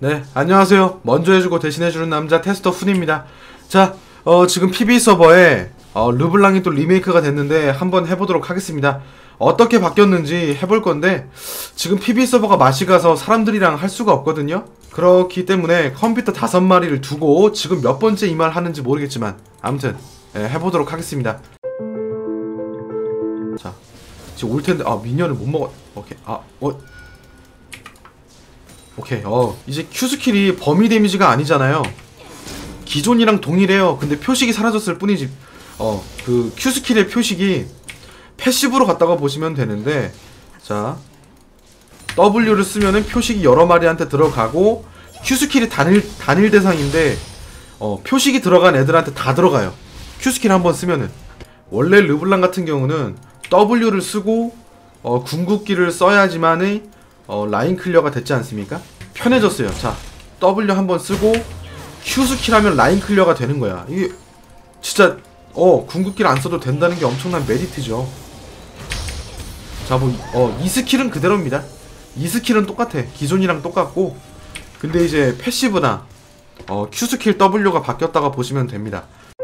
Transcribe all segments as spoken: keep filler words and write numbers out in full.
네, 안녕하세요. 먼저 해주고 대신해주는 남자 테스터 훈입니다. 자, 어, 지금 피비 서버에 어, 르블랑이 또 리메이크가 됐는데 한번 해보도록 하겠습니다. 어떻게 바뀌었는지 해볼 건데 지금 피비 서버가 맛이 가서 사람들이랑 할 수가 없거든요. 그렇기 때문에 컴퓨터 다섯 마리를 두고 지금 몇 번째 이 말 하는지 모르겠지만 아무튼 예, 해보도록 하겠습니다. 자, 지금 올 텐데 아 미니언을 못 먹어. 오케이, 아, 어. 오케이, 어 이제 Q 스킬이 범위 데미지가 아니잖아요. 기존이랑 동일해요. 근데 표식이 사라졌을 뿐이지. 어 그 Q 스킬의 표식이 패시브로 갔다가 보시면 되는데, 자 W를 쓰면은 표식이 여러 마리한테 들어가고 Q 스킬이 단일 단일 대상인데 어 표식이 들어간 애들한테 다 들어가요. Q 스킬 한번 쓰면은. 원래 르블랑 같은 경우는 W를 쓰고 어 궁극기를 써야지만의 어 라인 클리어가 됐지 않습니까? 편해졌어요. 자 W 한번 쓰고 Q 스킬 하면 라인 클리어가 되는 거야. 이게 진짜 어 궁극기를 안 써도 된다는 게 엄청난 메리트죠. 자 뭐 어 이 스킬은 그대로입니다. 이 스킬은 똑같아. 기존이랑 똑같고, 근데 이제 패시브나 어 Q 스킬 W가 바뀌었다가 보시면 됩니다.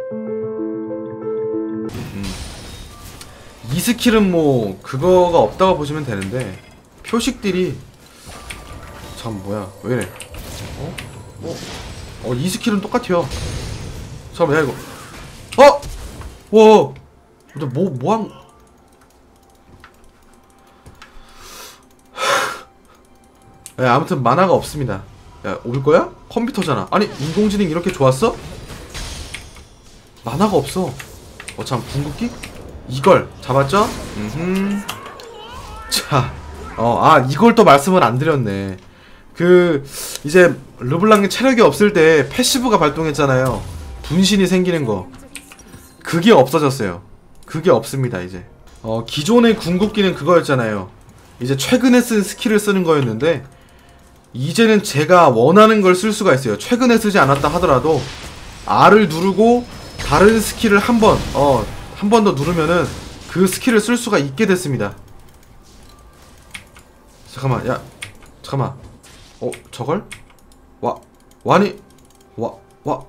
음. 이 스킬은 뭐 그거가 없다가 보시면 되는데 표식들이 참 뭐야 왜이래. 어? 어? 어 이 스킬은 똑같아요. 잠깐만, 야 이거 어? 와 너 뭐 뭐한 야, 아무튼 만화가 없습니다. 야, 올 거야? 컴퓨터잖아. 아니, 인공지능 이렇게 좋았어? 만화가 없어. 어, 참, 궁극기? 이걸 잡았죠? 음흠. 자, 어, 아, 이걸 또 말씀을 안 드렸네. 그, 이제, 르블랑이 체력이 없을 때 패시브가 발동했잖아요. 분신이 생기는 거. 그게 없어졌어요. 그게 없습니다, 이제. 어, 기존의 궁극기는 그거였잖아요. 이제 최근에 쓴 스킬을 쓰는 거였는데, 이제는 제가 원하는 걸 쓸 수가 있어요. 최근에 쓰지 않았다 하더라도 R을 누르고 다른 스킬을 한 번, 어, 한 번 더 누르면은 그 스킬을 쓸 수가 있게 됐습니다. 잠깐만, 야, 잠깐만. 어, 저걸? 와, 와니, 와, 와.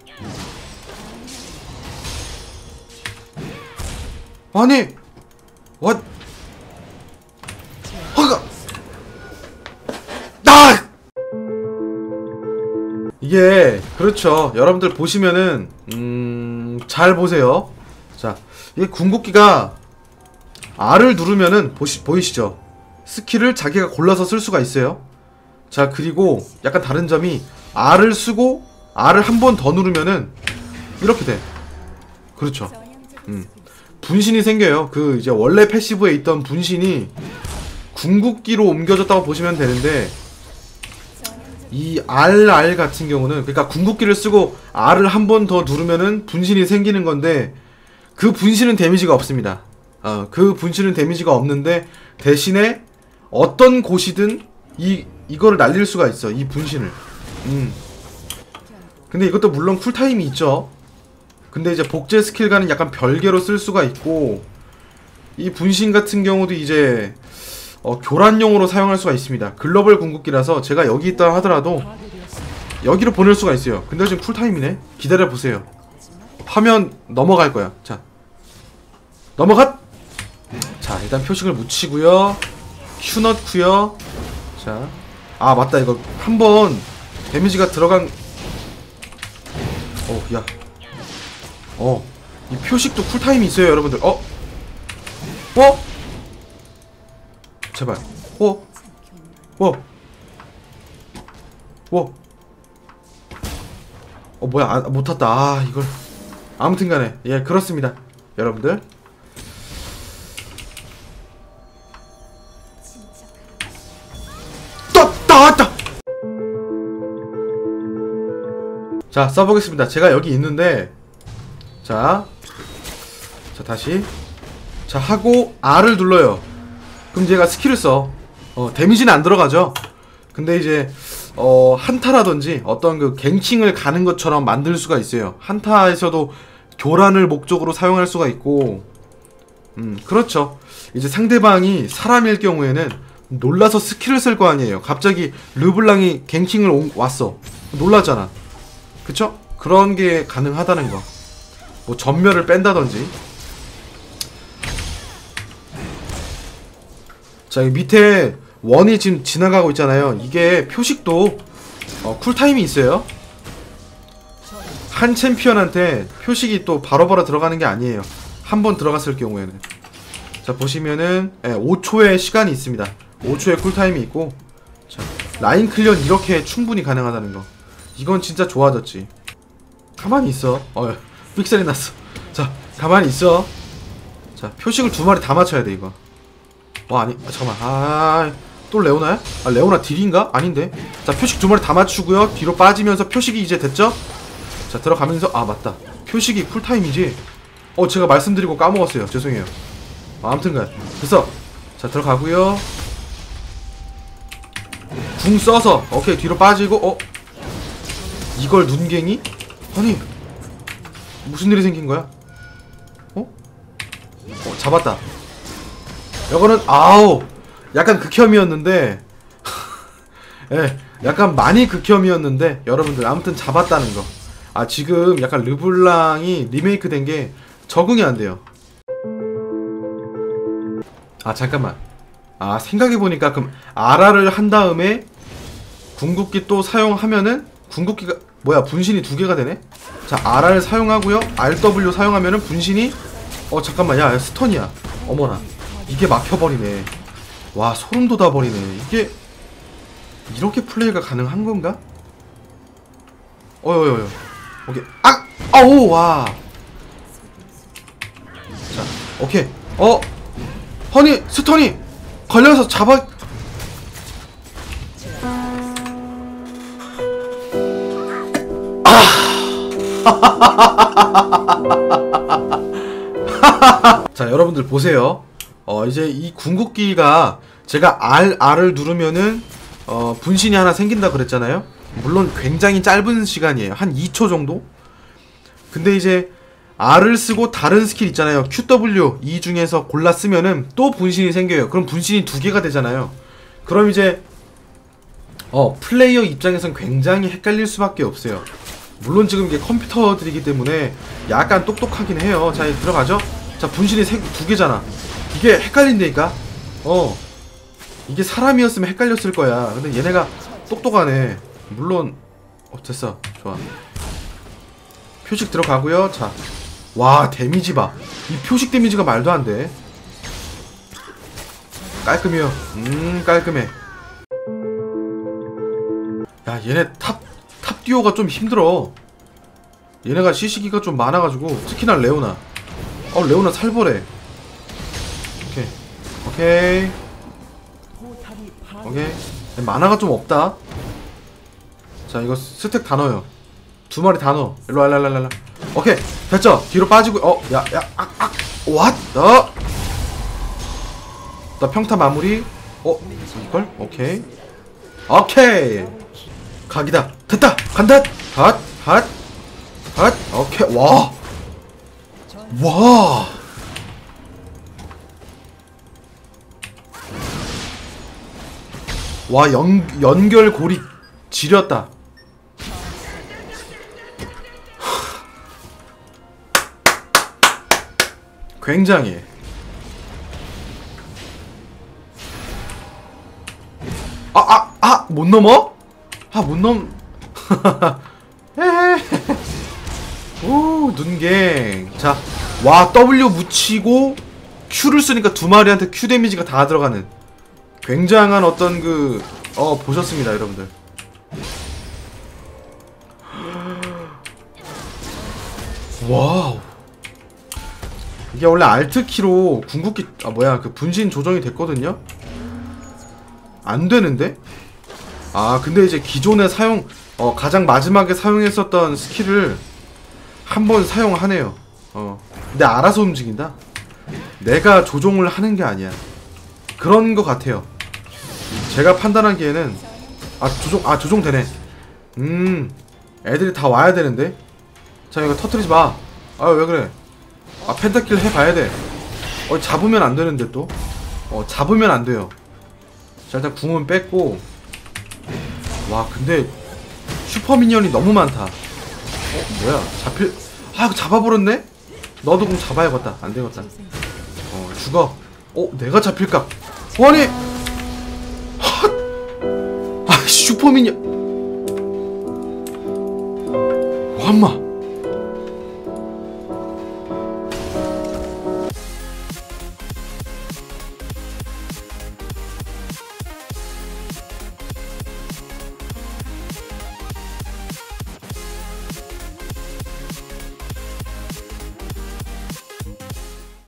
아니, 와, 허가. 나! 이게 그렇죠. 여러분들 보시면은 음... 잘 보세요. 자, 이게 궁극기가 R을 누르면은 보시, 보이시죠? 스킬을 자기가 골라서 쓸 수가 있어요. 자, 그리고 약간 다른 점이 R을 쓰고 R을 한 번 더 누르면은 이렇게 돼. 그렇죠. 음. 분신이 생겨요. 그 이제 원래 패시브에 있던 분신이 궁극기로 옮겨졌다고 보시면 되는데, 이 알알 같은 경우는 그러니까 궁극기를 쓰고 R을 한 번 더 누르면은 분신이 생기는 건데, 그 분신은 데미지가 없습니다. 어, 그 분신은 데미지가 없는데 대신에 어떤 곳이든 이 이거를 날릴 수가 있어. 이 분신을. 음. 근데 이것도 물론 쿨타임이 있죠. 근데 이제 복제 스킬과는 약간 별개로 쓸 수가 있고, 이 분신 같은 경우도 이제 어, 교란용으로 사용할 수가 있습니다. 글로벌 궁극기라서 제가 여기 있다 하더라도 여기로 보낼 수가 있어요. 근데 지금 쿨타임이네. 기다려보세요. 화면 넘어갈 거야. 자, 넘어갔! 자, 일단 표식을 묻히고요. Q 넣고요. 자, 아 맞다, 이거 한번 데미지가 들어간. 어, 야, 어, 이 표식도 쿨타임이 있어요, 여러분들. 어? 어? 제발. 어? 어? 어? 어 뭐야, 아, 못 탔다. 아 이걸. 아무튼 간에 예 그렇습니다, 여러분들. 떴다 왔다. 자, 써보겠습니다. 제가 여기 있는데, 자, 자 다시 자 하고 R을 눌러요. 그럼 얘가 스킬을 써. 어, 데미지는 안 들어가죠. 근데 이제 어, 한타라든지 어떤 그 갱킹을 가는 것처럼 만들 수가 있어요. 한타에서도 교란을 목적으로 사용할 수가 있고, 음, 그렇죠. 이제 상대방이 사람일 경우에는 놀라서 스킬을 쓸 거 아니에요. 갑자기 르블랑이 갱킹을 온, 왔어. 놀라잖아. 그쵸? 그런 게 가능하다는 거. 뭐 전멸을 뺀다든지. 자, 이 밑에 원이 지금 지나가고 있잖아요. 이게 표식도 어, 쿨타임이 있어요. 한 챔피언한테 표식이 또 바로바로 들어가는 게 아니에요. 한 번 들어갔을 경우에는. 자, 보시면은 예, 오 초의 시간이 있습니다. 오 초의 쿨타임이 있고. 자, 라인 클리어는 이렇게 충분히 가능하다는 거. 이건 진짜 좋아졌지. 가만히 있어. 어, 픽셀이 났어. 자, 가만히 있어. 자, 표식을 두 마리 다 맞춰야 돼 이거. 와, 아니, 아, 잠깐만. 아, 또 레오나야? 아, 레오나 딜인가? 아닌데. 자, 표식 두 마리 다 맞추고요. 뒤로 빠지면서 표식이 이제 됐죠? 자, 들어가면서, 아, 맞다. 표식이 쿨타임이지. 어, 제가 말씀드리고 까먹었어요. 죄송해요. 아, 아무튼간. 됐어. 자, 들어가고요. 궁 써서, 오케이, 뒤로 빠지고, 어? 이걸 눈갱이? 아니, 무슨 일이 생긴 거야? 어? 어, 잡았다. 이거는, 아우, 약간 극혐이었는데, 예, 약간 많이 극혐이었는데, 여러분들, 아무튼 잡았다는 거. 아, 지금 약간 르블랑이 리메이크 된 게 적응이 안 돼요. 아, 잠깐만. 아, 생각해보니까 그럼 아라를 한 다음에 궁극기 또 사용하면은 궁극기가 뭐야, 분신이 두 개가 되네? 자, 아라를 사용하고요. 알더블유 사용하면은 분신이 어, 잠깐만. 야, 스턴이야. 어머나. 이게 막혀버리네. 와, 소름 돋아버리네. 이게 이렇게 플레이가 가능한 건가? 어여여여. 오케이. 아! 아오! 와. 자, 오케이. 어! 허니! 스턴이! 걸려서 잡아! 자, 여러분들 보세요. 어, 이제 이 궁극기가 제가 R, R을 누르면은 어, 분신이 하나 생긴다 그랬잖아요. 물론 굉장히 짧은 시간이에요. 한 이 초 정도? 근데 이제 R을 쓰고 다른 스킬 있잖아요. 큐 더블유 이 중에서 골라 쓰면은 또 분신이 생겨요. 그럼 분신이 두 개가 되잖아요. 그럼 이제 어, 플레이어 입장에선 굉장히 헷갈릴 수밖에 없어요. 물론 지금 이게 컴퓨터들이기 때문에 약간 똑똑하긴 해요. 자, 들어가죠? 자, 분신이 세, 두 개잖아. 이게 헷갈린다니까? 어. 이게 사람이었으면 헷갈렸을 거야. 근데 얘네가 똑똑하네. 물론, 어, 됐어. 좋아. 표식 들어가고요. 자. 와, 데미지 봐. 이 표식 데미지가 말도 안 돼. 깔끔해요. 음, 깔끔해. 야, 얘네 탑, 탑 듀오가 좀 힘들어. 얘네가 시시기가 좀 많아가지고. 특히나 레오나. 어, 레오나 살벌해. 오케이. 오케이. 오케이. 만화가 좀 없다. 자, 이거 스택 다 넣어요. 두 마리 다 넣어. 일로와, 일로와, 일로와. 오케이. 됐죠? 뒤로 빠지고, 어, 야, 야, 악, 악. 왓? 어? 나 평타 마무리. 어? 이걸? 오케이. 오케이. 각이다. 됐다. 간다. 핫, 핫, 핫. 오케이. 와. 와. 와, 연, 연결고리 지렸다. 굉장히. 아, 아, 아! 못 넘어? 아, 못 넘... 오, 눈갱. 자, 와, W 묻히고 Q를 쓰니까 두 마리한테 Q 데미지가 다 들어가는 굉장한 어떤 그, 어, 보셨습니다, 여러분들. 와우. 이게 원래 알트키로 궁극기, 아, 뭐야, 그 분신 조정이 됐거든요? 안 되는데? 아, 근데 이제 기존에 사용, 어, 가장 마지막에 사용했었던 스킬을 한번 사용하네요. 어. 근데 알아서 움직인다? 내가 조종을 하는 게 아니야. 그런 거 같아요. 제가 판단하기에는, 아, 조종, 아, 조종되네. 음, 애들이 다 와야 되는데? 자, 이거 터뜨리지 마. 아, 왜 그래? 아, 펜타킬 해봐야 돼. 어, 잡으면 안 되는데 또? 어, 잡으면 안 돼요. 자, 일단 궁은 뺐고. 와, 근데 슈퍼미니언이 너무 많다. 어, 뭐야? 잡힐. 아, 이거 잡아버렸네? 너도 공 잡아야겠다. 안 되겠다. 어, 죽어. 어, 내가 잡힐까? 아니! 헛! 아, 슈퍼미니언. 완마!